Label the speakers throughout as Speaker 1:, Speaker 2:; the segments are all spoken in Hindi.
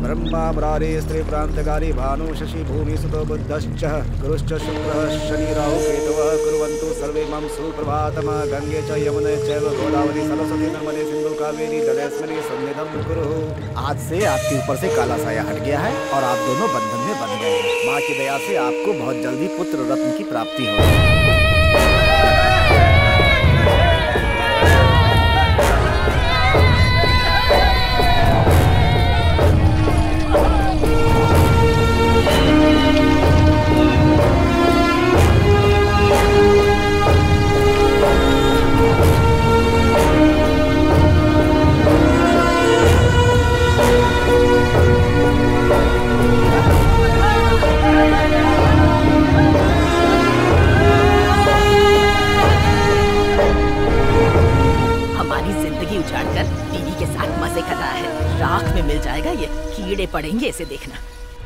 Speaker 1: ब्रह्मा मुरारी स्त्री प्रांतकारी भानु शशि भूमि सुतो बुद्धश्च गुरुश्च शुक्रः शनि राहु केतवः कुर्वन्तु सर्वे मम सुप्रभातम्। गंगे च यमुने चैव गोदावरी सरस्वती नर्मदे सिंधु कावेरी जलेस्मिन् सन्निधिं कुरु। आज से आपके ऊपर से काला साया हट गया है और आप दोनों बंधन में बंध गए हैं। माँ की दया से आपको बहुत जल्दी पुत्र रत्न की प्राप्ति होगी।
Speaker 2: उछाड़कर टीवी के साथ मजे कर रहा है। राख में मिल जाएगा ये, कीड़े पड़ेंगे इसे देखना।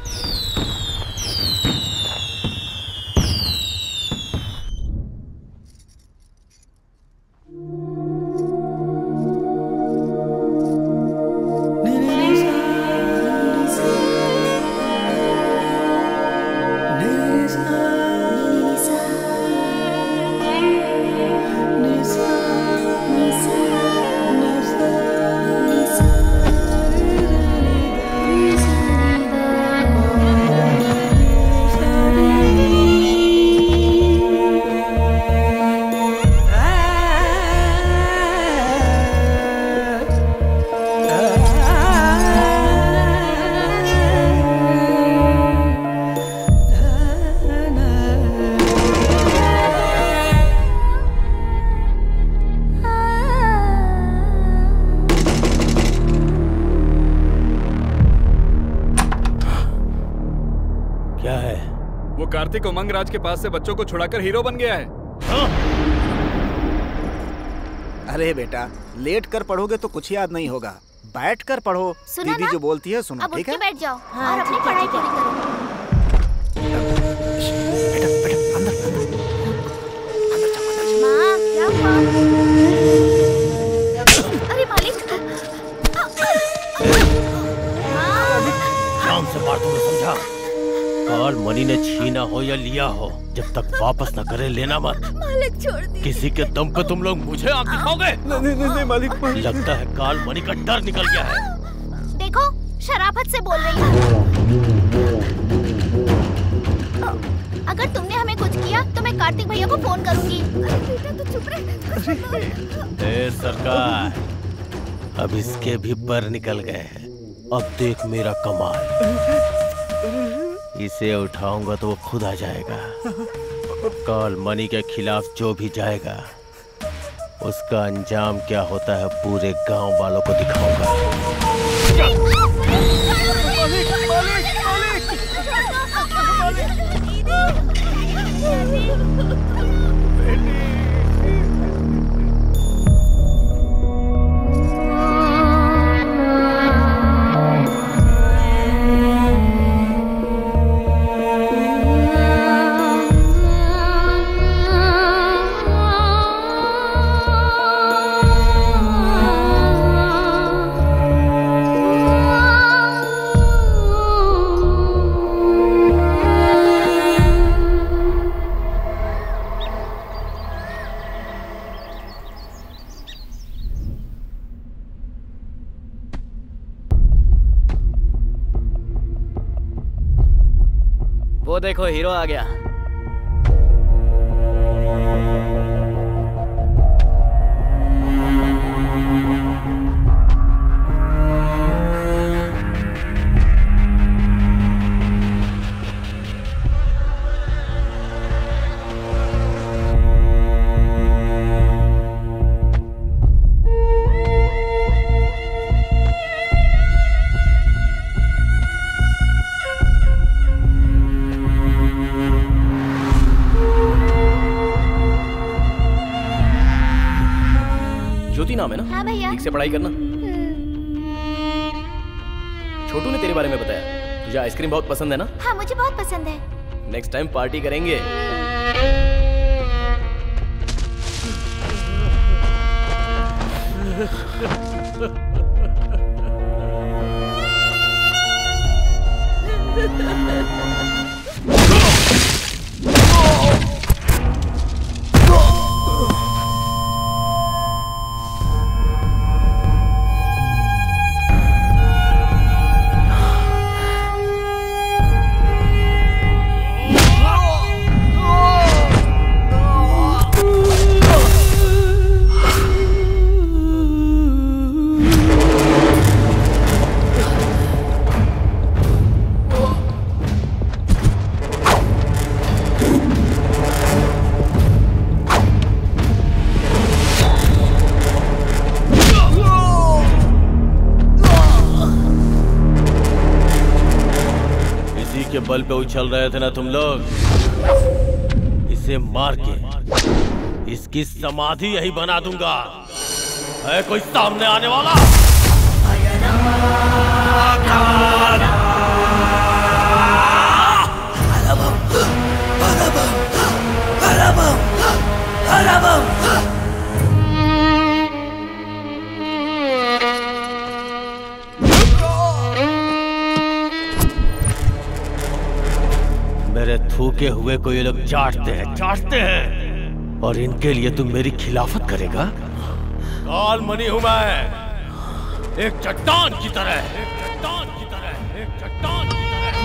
Speaker 3: कार्तिक उमंगराज के पास से बच्चों को छुड़ाकर हीरो बन गया है।
Speaker 1: अरे बेटा, लेट कर पढ़ोगे तो कुछ याद नहीं होगा, बैठ कर पढ़ो। दीदी जो बोलती है सुनो, ठीक है?
Speaker 4: बैठ जाओ और अपनी पढ़ाई पूरी करो।
Speaker 1: बेटा बेटा अंदर
Speaker 4: माँ क्या हुआ? अरे मालिक,
Speaker 5: शाम से बात तुमने समझा? काल मनी ने छीना हो या लिया हो, जब तक वापस न करे लेना मत।
Speaker 4: मालिक छोड़ दी।
Speaker 5: किसी के दम पे तुम लोग मुझे आंख दिखाओगे?
Speaker 1: नहीं मालिक।
Speaker 5: लगता है काल मनी का डर निकल गया है।
Speaker 4: देखो शराफत से बोल रही है। अगर तुमने हमें कुछ किया तो मैं कार्तिक भैया को फोन करूंगी। अरे बेटा तू चुप रह।
Speaker 5: सरकार, अब इसके भी पर निकल गए हैं। अब देख मेरा कमाल। इसे उठाऊंगा तो वो खुद आ जाएगा। काल मनी के खिलाफ जो भी जाएगा उसका अंजाम क्या होता है पूरे गांव वालों को दिखाऊंगा।
Speaker 6: देखो हीरो आ गया। नाम है ना?
Speaker 4: हाँ भैया।
Speaker 6: ठीक से पढ़ाई करना। छोटू ने तेरे बारे में बताया, तुझे आइसक्रीम बहुत पसंद है ना?
Speaker 4: हाँ मुझे बहुत पसंद है।
Speaker 6: नेक्स्ट टाइम पार्टी करेंगे।
Speaker 5: बल पे उछल रहे थे ना तुम लोग। इसे मार के इसकी समाधि यही बना दूंगा। है कोई सामने आने वाला? मेरे थूके हुए को ये लोग चाटते हैं और इनके लिए तुम मेरी खिलाफत करेगा? काल मणि हूं मैं, एक चट्टान की तरह, एक चट्टान की तरह, एक चट्टान की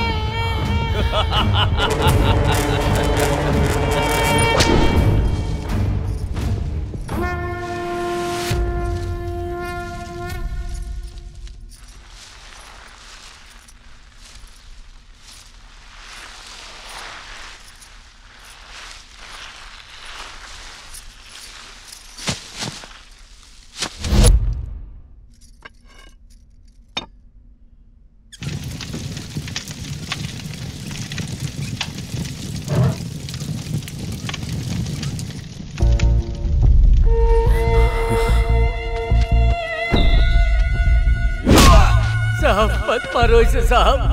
Speaker 5: साहब मत मारो इसे साहब।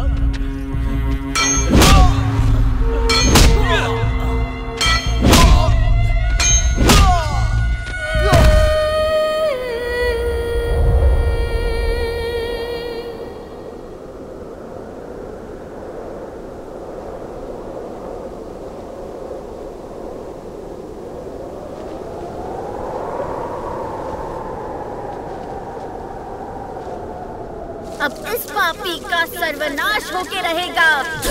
Speaker 4: अब इस पापी का सर्वनाश होके रहेगा।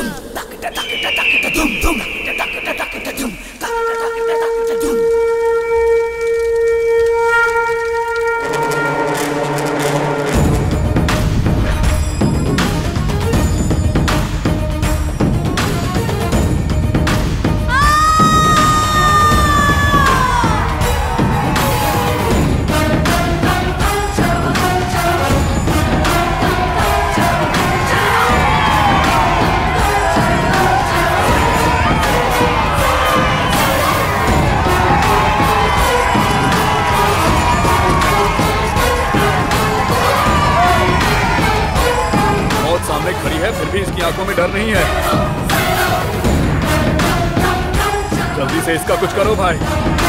Speaker 3: खड़ी है फिर भी इसकी आंखों में डर नहीं है। जल्दी से इसका कुछ करो भाई।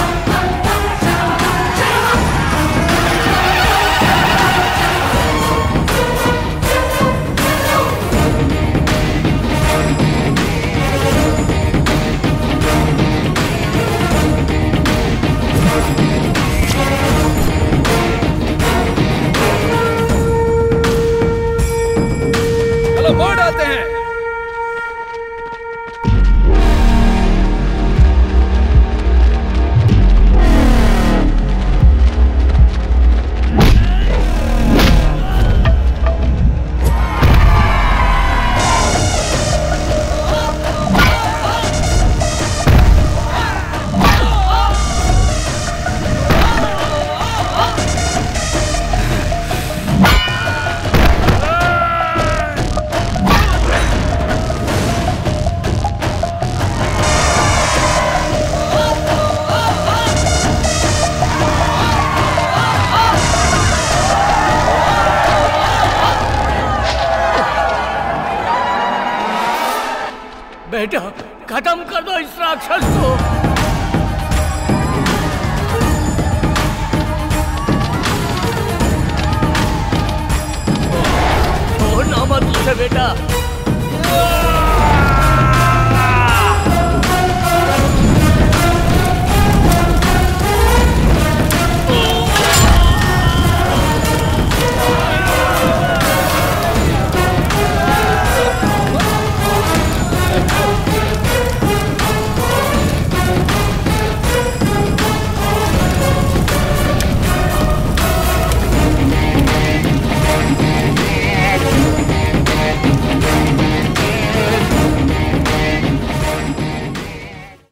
Speaker 3: मोड़ आते हैं।
Speaker 5: बेटा खत्म कर दो इस राक्षस को। छोड़ना मत उसे बेटा।